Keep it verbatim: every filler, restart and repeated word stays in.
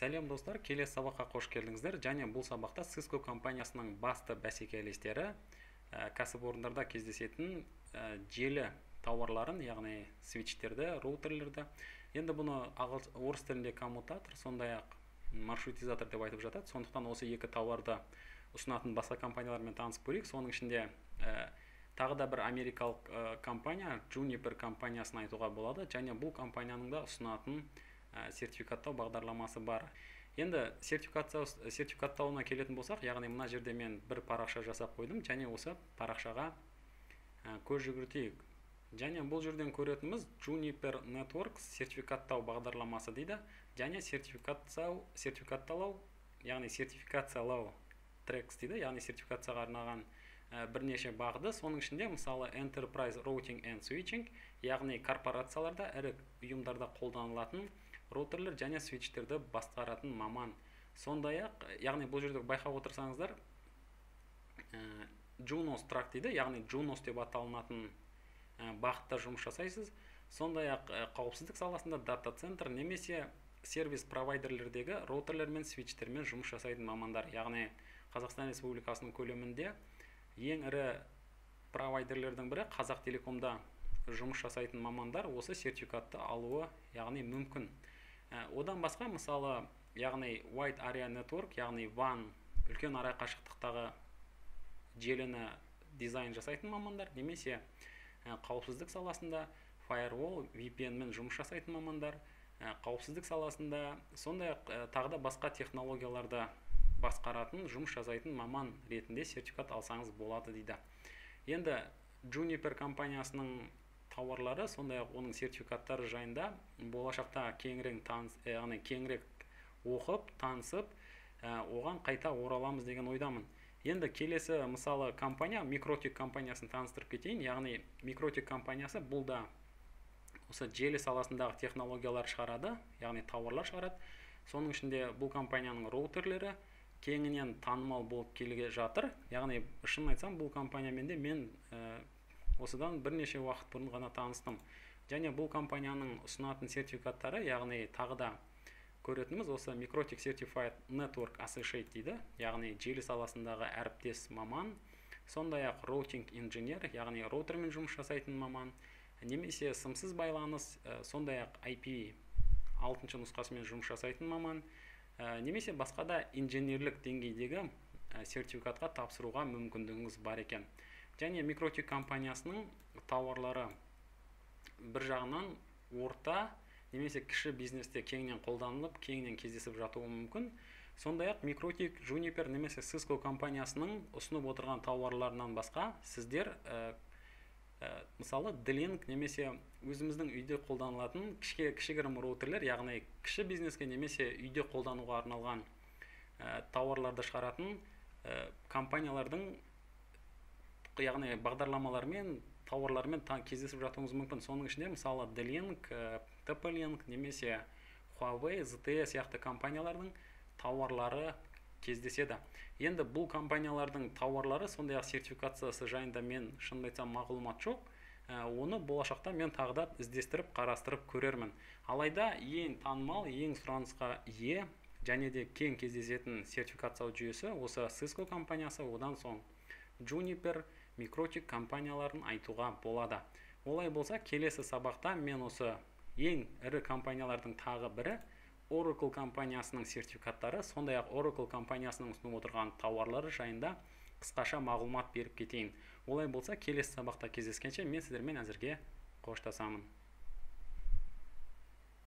Сәлем достар, келесі сабаққа қош келдіңіздер. Және бұл сабақта Cisco компаниясының басты бәсекелестері кәсіпорындарда кездесетін желі тауарларын, яғни свитчтерді, роутерлерді. Енді бұны орыс тілінде коммутатор, сондай-ақ маршрутизатор деп айтып жатады. Сондықтан осы екі тауарды ұсынатын басқа компаниялармен танысып көрейік. Соның ішінде тағы да бір америкалық компания, Juniper компаниясын айтуға болады. Және бұл компанияның да ұсынатын сертификаттау бағдарламасы бар. Енді сертификаттауына келетін болсақ, яғни мына жерде мен бір парақша жасап қойдым, және осы парақшаға көз жүгіртейік. Және бұл жерден көретініміз Juniper Networks сертификаттау бағдарламасы дейді. Және сертификатталау, яғни сертификациялау трекс дейді, яғни сертификацияға арналған бірнеше бағды. Соның ішінде мысалы Enterprise Routing and Switching, яғни корпорацияларда, ірі ұйымдарда қолданылатын роутерлер және свитчтерді басқаратын маман. Сондай-ақ, яғни бұл жерде байқап отырсаңыздар, Junos трак дейді, яғни Junos деп аталынатын бағытта жұмыс жасайсыз. Сондай-ақ қауіпсіздік саласында дата-центр немесе сервис провайдерлердегі роутерлер мен свитчтермен жұмыс жасайтын мамандар. Яғни Қазақстан Республикасының көлемінде ең ірі провайдерлердің бірі Қазақ Телекомда жұмыс жасайтын мамандар осы сертификатты алуы, яғни мүмкін. Одан басқа, мысалы, яғни Wide Area Network, яғни ван, үлкен ара қашықтықтағы желіні дизайн жасайтын мамандар, немесе қауіпсіздік саласында Firewall, ви пи эн мен жұмыс жасайтын мамандар, қауіпсіздік саласында, сондай-ақ тағы да басқа технологияларды басқаратын, жұмыс жасайтын маман ретінде сертификат алсаңыз болады дейді. Енді Juniper компаниясының тауарлары, сондай-ақ оның сертификаттары жайында болашақта кеңірек таныс, яғни кеңірек оқып, танысып, оған қайта ораламыз деген ойдамын. Енді келесі мысалы компания, Микротик компаниясын таныстырып кетейін. Яғни Микротик компаниясы бұл да осы желі саласындағы технологиялар шығарады, яғни тауарлар шығарады. Соның ішінде бұл компанияның роутерлері кеңінен танымал болып келге жатыр. Яғни шынын айтсам, бұл компаниямен де мен осыдан бірнеше уақыт бұрын ғана таныстым. Және бұл компанияның ұсынатын сертификаттары, яғни тағы да көретініміз осы Microtik Certified Network Associate дейді, яғни желі саласындағы әріптес маман, сондай-ақ Routing Engineer, яғни роутермен жұмыс жасайтын маман, немесе сымсыз байланыс, сондай-ақ ай пи алтыншы нұсқасымен жұмыс жасайтын маман, немесе басқа да инженерлік деңгейдегі сертификатқа тапсыруға мүмкіндігіңіз бар екен. Және Microtik компаниясының тауарлары бір жағынан орта немесе кіші бизнесте кеңінен қолданылып, кеңінен кездесіп жатуы мүмкін. Сондай-ақ Microtik, Juniper немесе Cisco компаниясының ұсынып отырған тауарларынан басқа сіздер мысалы D-Link немесе өзіміздің үйде қолданылатын кішігірім роутерлер, яғни кіші бизнеске немесе үйде қолдануға арналған тауарларды шығаратын компаниялардың, яғни бағдарламалармен, тауарлармен кездесіп жатуыңыз мүмкін. Соның ішінде мысалы D-Link, тэ пэ-Link немесе Huawei, зэ тэ е сияқты компаниялардың тауарлары кездеседі. Енді бұл компаниялардың тауарлары, сондай-ақ сертификациясы жайында мен шынымды айтсам мағлұмат жоқ. Оны болашақта мен тағы да іздестіріп, қарастырып көрермін. Алайда ең танымал, ең сұранысқа ие және де кең кездесетін сертификациялау жүйесі осы Cisco компаниясы, одан соң Juniper, Microtik компанияларын айтуға болады. Олай болса, келесі сабақта мен осы ең ірі компаниялардың тағы бірі Oracle компаниясының сертификаттары, сондай-ақ Oracle компаниясының ұсынып отырған тауарлары жайында қысқаша мағлұмат беріп кетейін. Олай болса, келесі сабақта кездескенше мен сіздермен әзірге қоштасамын.